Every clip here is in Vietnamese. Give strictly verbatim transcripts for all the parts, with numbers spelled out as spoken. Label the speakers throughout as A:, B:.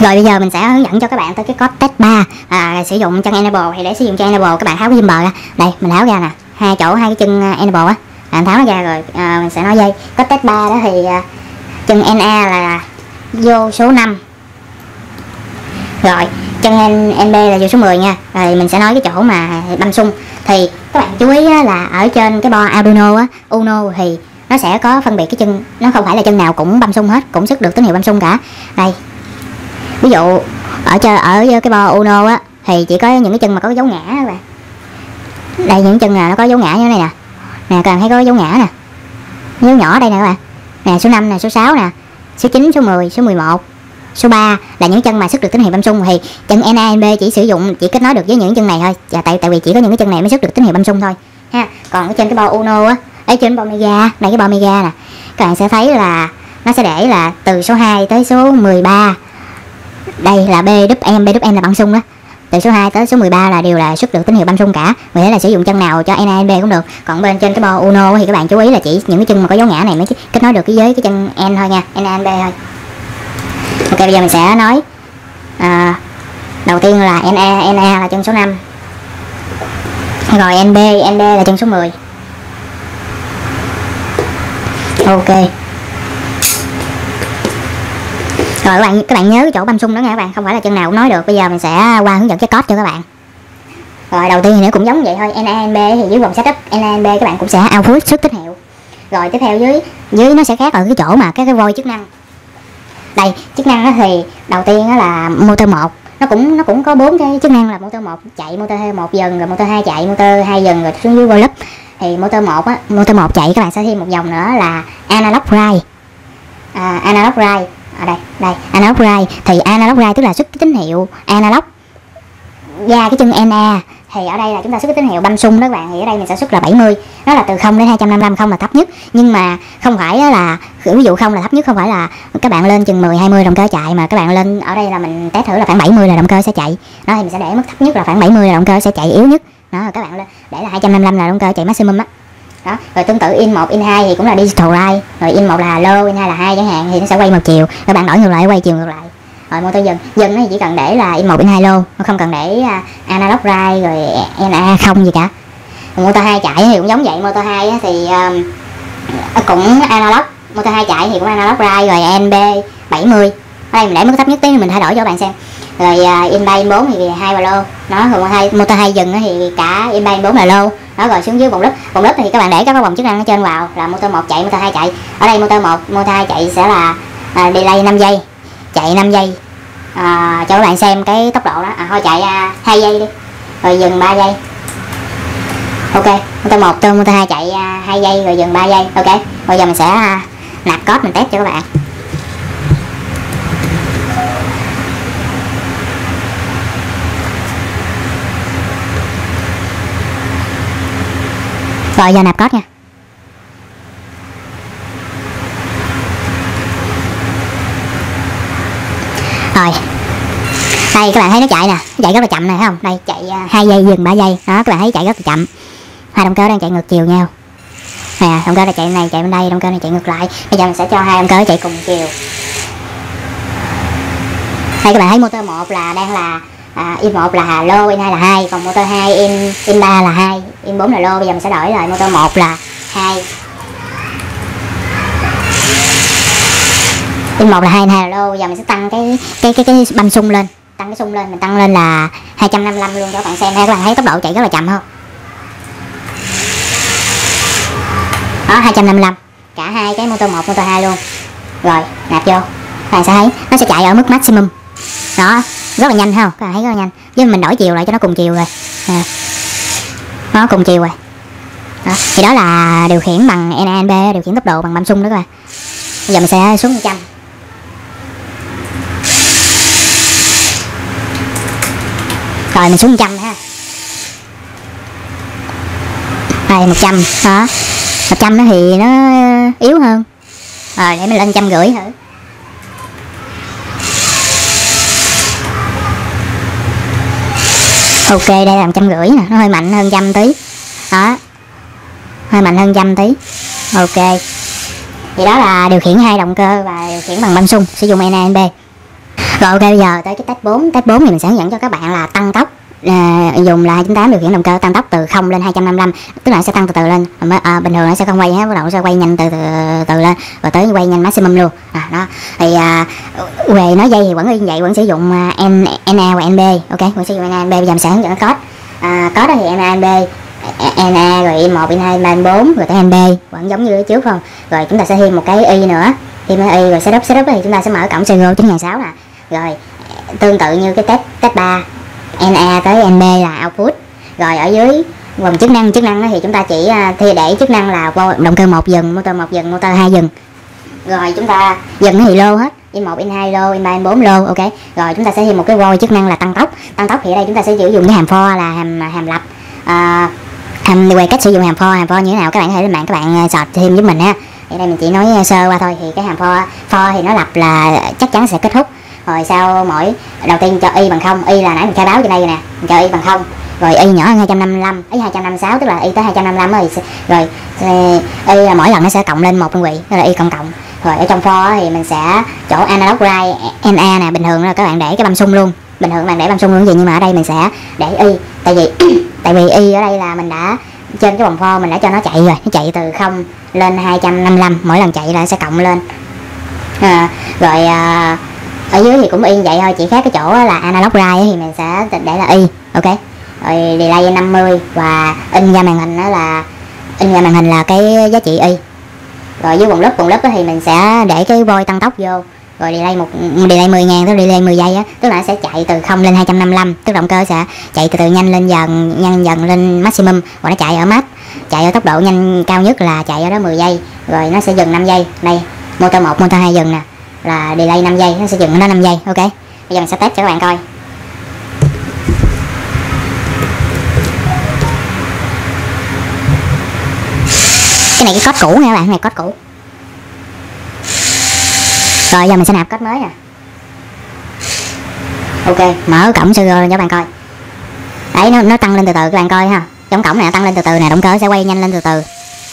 A: Rồi bây giờ mình sẽ hướng dẫn cho các bạn tới cái code test ba, à, sử dụng chân enable. Thì để sử dụng chân enable các bạn tháo cái gimbal ra. Đây mình tháo ra nè, hai chỗ hai cái chân enable á, bạn tháo nó ra rồi à, mình sẽ nói dây. Code test ba đó thì à, chân en a là vô số năm, rồi chân en bê là vô số mười nha. Rồi mình sẽ nói cái chỗ mà băm xung. Thì các bạn chú ý là ở trên cái bo Arduino á, Uno thì nó sẽ có phân biệt cái chân, nó không phải là chân nào cũng băm xung hết, cũng xuất được tín hiệu băm xung cả. Đây ví dụ ở chơi ở cái bo Uno á thì chỉ có những cái chân mà có dấu ngã các bạn. Đây những chân là nó có dấu ngã như thế này nè, nè các bạn thấy có dấu ngã nè, dấu nhỏ đây nè các bạn, nè số năm nè, số sáu nè, số chín, số mười, số mười một, số ba là những chân mà xuất được tín hiệu băm xung. Thì chân en a en bê chỉ sử dụng chỉ kết nối được với những chân này thôi, và tại tại vì chỉ có những cái chân này mới xuất được tín hiệu băm xung thôi ha. Còn ở trên cái bo Uno á, ở trên bo Mega, đây cái bo Mega nè, các bạn sẽ thấy là nó sẽ để là từ số hai tới số mười ba. Đây là bê đúp em, bê đúp em là băm xung đó. Từ số hai tới số mười ba là đều là xuất được tín hiệu băm xung cả. Vì thế là sử dụng chân nào cho en a en bê cũng được. Còn bên trên cái bo Uno thì các bạn chú ý là chỉ những cái chân mà có dấu ngã này mới kết nối được cái với cái chân N thôi nha, en a en bê thôi. Ok, bây giờ mình sẽ nói à, đầu tiên là en a, en a là chân số năm, rồi en bê, en bê là chân số mười. Ok. Rồi các bạn các bạn nhớ cái chỗ băm xung đó nha các bạn, không phải là chân nào cũng nói được. Bây giờ mình sẽ qua hướng dẫn cái code cho các bạn. Rồi đầu tiên thì nó cũng giống vậy thôi, en a en bê thì dưới vòng setup en a en bê các bạn cũng sẽ output xuất tín hiệu. Rồi tiếp theo dưới dưới nó sẽ khác ở cái chỗ mà cái cái voi chức năng. Đây chức năng đó thì đầu tiên đó là motor một, nó cũng nó cũng có bốn cái chức năng là motor một chạy, motor hai một dần, rồi motor hai chạy, motor hai dần, rồi xuống dưới vô lúp. Thì motor một á, motor một chạy các bạn sẽ thêm một dòng nữa là analog write. À, analog write ở đây, đây analog write thì analog write tức là xuất cái tín hiệu analog ra cái chân en a. Thì ở đây là chúng ta xuất cái tín hiệu băm xung đó các bạn. Thì ở đây mình sẽ xuất là bảy mươi, nó là từ không đến hai trăm năm mươi lăm, không là thấp nhất, nhưng mà không phải là ví dụ không là thấp nhất, không phải là các bạn lên chừng mười hai mươi động cơ chạy, mà các bạn lên ở đây là mình test thử là khoảng bảy mươi là động cơ sẽ chạy. Đó thì mình sẽ để mức thấp nhất là khoảng bảy mươi là động cơ sẽ chạy yếu nhất. Đó các bạn lên để là hai trăm năm mươi lăm là động cơ chạy maximum á. Đó. Rồi tương tự in một, in hai thì cũng là digital write, rồi in một là low, in hai là high chẳng hạn, thì nó sẽ quay một chiều, các bạn đổi ngược lại quay chiều ngược lại. Rồi motor dần, dần thì chỉ cần để là in một, in hai low, không cần để uh, analog write rồi en a không gì cả. Rồi motor hai chạy thì cũng giống vậy, motor hai thì um, cũng analog, motor hai chạy thì cũng analog write rồi en bê bảy mươi. Ở đây mình để mức thấp nhất tí mình thay đổi cho các bạn xem. Rồi uh, in ba, in bốn thì hai và low. Nó rồi motor hai, motor hai dần thì cả in ba, in bốn là low. Đó, rồi xuống dưới vòng lúp, vòng lúp thì các bạn để các cái vòng chức năng ở trên vào là motor một chạy, motor hai chạy. Ở đây motor một, motor hai chạy sẽ là uh, delay năm giây, chạy năm giây. À, cho các bạn xem cái tốc độ đó. À, thôi chạy uh, hai giây đi, rồi dừng ba giây. Ok, motor một, motor hai chạy uh, hai giây rồi dừng ba giây. Ok, bây giờ mình sẽ uh, nạp code mình test cho các bạn. Rồi giờ nạp code nha. Rồi đây các bạn thấy nó chạy nè, nó chạy rất là chậm này thấy không? Đây chạy hai giây dừng ba giây. Đó các bạn thấy chạy rất là chậm. Hai động cơ đang chạy ngược chiều nhau nè, động cơ này chạy này chạy bên đây, động cơ này chạy ngược lại. Bây giờ mình sẽ cho hai động cơ chạy cùng chiều. Đây các bạn thấy motor một là đang là à, in một là low, in hai là hai, còn motor hai in in ba là hai, in bốn là low. Bây giờ mình sẽ đổi lại motor một là hai, in một là hai, in hai là low. Giờ mình sẽ tăng cái cái cái cái băm xung lên, tăng cái xung lên, mình tăng lên là hai trăm năm mươi lăm luôn cho các bạn xem. Các bạn thấy tốc độ chạy rất là chậm không? Đó, hai trăm năm mươi lăm cả hai cái motor một, motor hai luôn. Rồi nạp vô, các bạn sẽ thấy nó sẽ chạy ở mức maximum. Đó, rất là nhanh không? Các bạn thấy rất là nhanh. Với mình đổi chiều lại cho nó cùng chiều rồi. À, nó cùng chiều rồi. Đó, thì đó là điều khiển bằng en a en bê, điều khiển tốc độ bằng băm xung đó các bạn. Bây giờ mình sẽ xuống một trăm. Rồi mình xuống một trăm ha. Đây một trăm đó. một trăm nó thì nó yếu hơn. Rồi để mình lên một trăm rưỡi thử. Ok, đây là một trăm rưỡi nè, nó hơi mạnh hơn trăm tí. Đó. Hơi mạnh hơn trăm tí. Ok. Thì đó là điều khiển hai động cơ và điều khiển bằng băm xung sử dụng en a en bê. Rồi ok, bây giờ tới cái test bốn. Test bốn thì mình sẽ hướng dẫn cho các bạn là tăng tốc. À, dùng là hai chín tám điều khiển động cơ tăng tốc từ không lên hai trăm năm mươi lăm, tức là nó sẽ tăng từ từ lên. À, bình thường nó sẽ không quay hết, bắt đầu nó sẽ quay nhanh từ từ, từ lên rồi tới quay nhanh maximum luôn. À, đó thì à, về nói dây thì vẫn như vậy, vẫn sử dụng uh, N, NA và en bê. Ok, vẫn sử dụng NA và en bê. Bây giờ mình sẽ hướng dẫn code. À, code thì NA en bê, NA rồi in một, in hai, in bốn rồi tới en bê vẫn giống như trước không. Rồi chúng ta sẽ thêm một cái y nữa, thêm cái y rồi setup. Setup thì chúng ta sẽ mở cổng serial chín nghìn sáu trăm nè. Rồi tương tự như cái test test ba, NA tới en bê là output. Rồi ở dưới vòng chức năng chức năng thì chúng ta chỉ thì để chức năng là vô động cơ một dừng, motor một dừng, motor hai dừng. Rồi chúng ta dừng thì lô hết, in một, in hai lô, in ba, in bốn lô. Ok. Rồi chúng ta sẽ thêm một cái voi chức năng là tăng tốc. Tăng tốc thì ở đây chúng ta sẽ sử dụng cái hàm for là hàm hàm lập. À, hàm về cách sử dụng hàm for, hàm for như thế nào các bạn có thể lên mạng các bạn search thêm giúp mình ha. Ở đây mình chỉ nói sơ qua thôi. Thì cái hàm for for thì nó lập là chắc chắn sẽ kết thúc. Rồi sau mỗi đầu tiên cho y bằng không, y là nãy mình khai báo trên đây rồi nè, mình cho y bằng không. Rồi y nhỏ hơn hai trăm năm mươi lăm, y hai trăm năm mươi sáu, tức là y tới hai trăm năm mươi lăm rồi. Rồi y là mỗi lần nó sẽ cộng lên một đơn vị, đó là y cộng cộng. Rồi ở trong for thì mình sẽ chỗ analog write en a nè, bình thường là các bạn để cái băm xung luôn. Bình thường các bạn để băm xung luôn gì, nhưng mà ở đây mình sẽ để y, tại vì tại vì y ở đây là mình đã trên cái vòng for mình đã cho nó chạy rồi, nó chạy từ không lên hai trăm năm mươi lăm, mỗi lần chạy là sẽ cộng lên. À, rồi à, ở dưới thì cũng y vậy thôi, chỉ khác cái chỗ là analog write thì mình sẽ để là y. Ok. Rồi delay năm mươi và in ra màn hình đó là in ra màn hình là cái giá trị y. Rồi dưới vòng lớp vòng lớp thì mình sẽ để cái voi tăng tốc vô. Rồi delay một delay mười ngàn, tức delay mười giây á, tức là nó sẽ chạy từ không lên hai trăm năm mươi lăm, tức động cơ sẽ chạy từ từ nhanh lên dần, nhanh dần lên maximum, và nó chạy ở max, chạy ở tốc độ nhanh cao nhất là chạy ở đó mười giây, rồi nó sẽ dừng năm giây. Đây, motor một, motor hai dừng nè, là delay năm giây, nó sẽ dừng ở đó năm giây. Ok. Bây giờ mình sẽ test cho các bạn coi. Cái này cái code cũ nha các bạn, này code cũ. Rồi giờ mình sẽ nạp code mới nè. Ok, mở cổng serial cho các bạn coi. Đấy, nó nó tăng lên từ từ các bạn coi ha. Trong cổng này tăng lên từ từ nè, động cơ sẽ quay nhanh lên từ từ.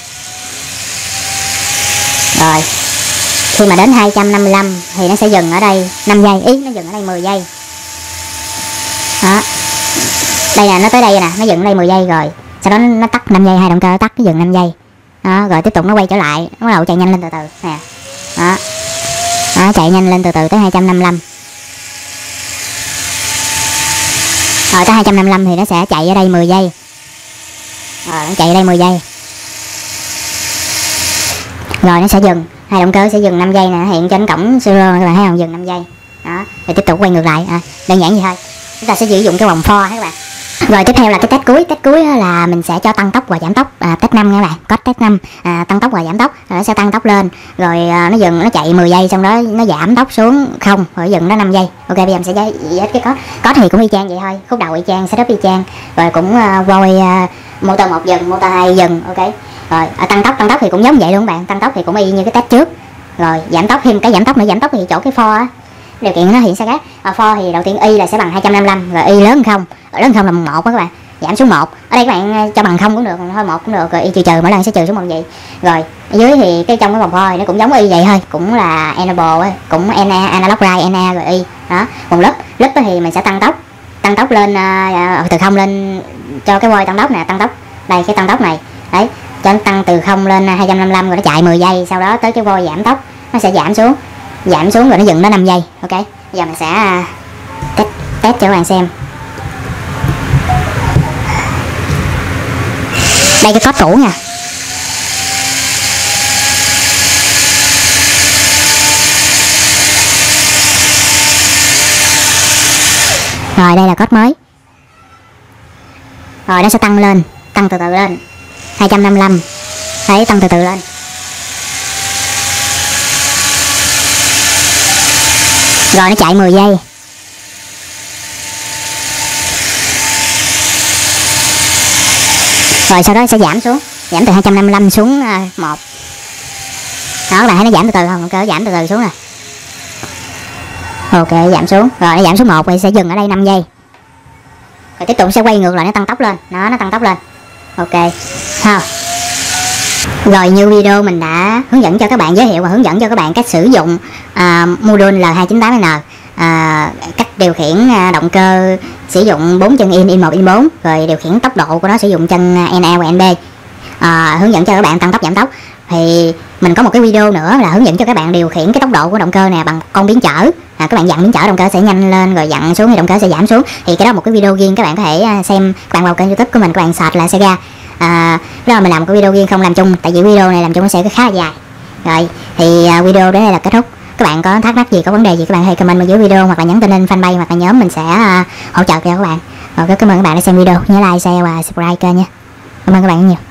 A: Rồi khi mà đến hai trăm năm mươi lăm thì nó sẽ dừng ở đây năm giây, ý nó dừng ở đây mười giây. Đó. Đây là nó tới đây nè, nó dừng ở đây mười giây rồi. Sau đó nó tắt năm giây, hai động cơ nó tắt, nó dừng năm giây. Đó, rồi tiếp tục nó quay trở lại, nó bắt đầu chạy nhanh lên từ từ nè. Đó. Đó, chạy nhanh lên từ từ tới hai trăm năm mươi lăm. Rồi tới hai trăm năm mươi lăm thì nó sẽ chạy ở đây mười giây. Rồi nó chạy ở đây mười giây. Rồi nó sẽ dừng, hai động cơ sẽ dừng năm giây nè, hiện trên cổng serial các bạn thấy không, dừng năm giây. Đó, rồi tiếp tục quay ngược lại. À, đơn giản vậy thôi. Chúng ta sẽ sử dụng cái vòng for các bạn. Rồi tiếp theo là cái test cuối. Test cuối là mình sẽ cho tăng tốc và giảm tốc. À, test năm nha các bạn, có test năm. À, tăng tốc và giảm tốc, rồi nó sẽ tăng tốc lên, rồi à, nó dừng, nó chạy mười giây, xong đó nó giảm tốc xuống không, rồi dừng nó năm giây. Ok, bây giờ mình sẽ giải hết cái code. Code thì cũng y chang vậy thôi, khúc đầu y chang, setup y chang, rồi cũng uh, voi uh, motor một dừng, motor hai dừng. Ok. Rồi à, tăng tốc tăng tốc thì cũng giống vậy luôn bạn, tăng tốc thì cũng y như cái test trước. Rồi giảm tốc thêm cái giảm tốc nữa, giảm tốc thì chỗ cái for á, điều kiện nó hiện sao khác. À, for thì đầu tiên y là sẽ bằng hai trăm năm mươi lăm, rồi y lớn hơn không, lớn hơn không là một đó các bạn, giảm xuống một. Ở đây các bạn cho bằng không cũng được, thôi một cũng được, rồi y trừ trừ mỗi lần sẽ trừ xuống một vậy. Rồi ở dưới thì cái trong cái vòng for thì nó cũng giống y vậy thôi, cũng là enable, cũng na, analog write na rồi y. Đó, vòng lớp lớp thì mình sẽ tăng tốc, tăng tốc lên uh, từ không lên cho cái voi tăng tốc nè, tăng tốc đây cái tăng tốc này đấy, cho nó tăng từ không lên hai trăm năm mươi lăm, rồi nó chạy mười giây, sau đó tới cái voi giảm tốc nó sẽ giảm xuống, giảm xuống rồi nó dừng nó năm giây. Ok, bây giờ mình sẽ uh, test, test cho các bạn xem. Đây cái code cũ nha. Rồi đây là code mới. Rồi nó sẽ tăng lên, tăng từ từ lên hai trăm năm mươi lăm. Đấy, tăng từ từ lên. Rồi nó chạy mười giây. Rồi sau đó sẽ giảm xuống, giảm từ hai trăm năm mươi lăm xuống uh, một. Đó, các bạn thấy nó giảm từ từ không? Cơ giảm từ từ xuống nè. Ok, giảm xuống. Rồi nó giảm xuống một, rồi sẽ dừng ở đây năm giây. Rồi tiếp tục sẽ quay ngược lại, nó tăng tốc lên. Đó, nó tăng tốc lên. Ok. Ha. Rồi như video mình đã hướng dẫn cho các bạn, giới thiệu và hướng dẫn cho các bạn cách sử dụng uh, module L hai chín tám N. à, cách điều khiển à, động cơ sử dụng bốn chân in, in một, in bốn, rồi điều khiển tốc độ của nó sử dụng chân en a và en bê, à, hướng dẫn cho các bạn tăng tốc giảm tốc. Thì mình có một cái video nữa là hướng dẫn cho các bạn điều khiển cái tốc độ của động cơ nè bằng con biến chở. À, các bạn dặn biến chở động cơ sẽ nhanh lên, rồi dặn xuống thì động cơ sẽ giảm xuống. Thì cái đó một cái video riêng, các bạn có thể xem, các bạn vào kênh YouTube của mình, các bạn search là Sega. À, rồi mình làm một cái video riêng không làm chung, tại vì video này làm chung nó sẽ khá là dài. Rồi thì à, video đến đây là kết thúc. Các bạn có thắc mắc gì, có vấn đề gì các bạn hãy comment bên dưới video, hoặc là nhắn tin lên fanpage hoặc là nhóm, mình sẽ uh, hỗ trợ cho các bạn. Rồi cảm ơn các bạn đã xem video, nhớ like, share và subscribe kênh nha. Cảm ơn các bạn rất nhiều.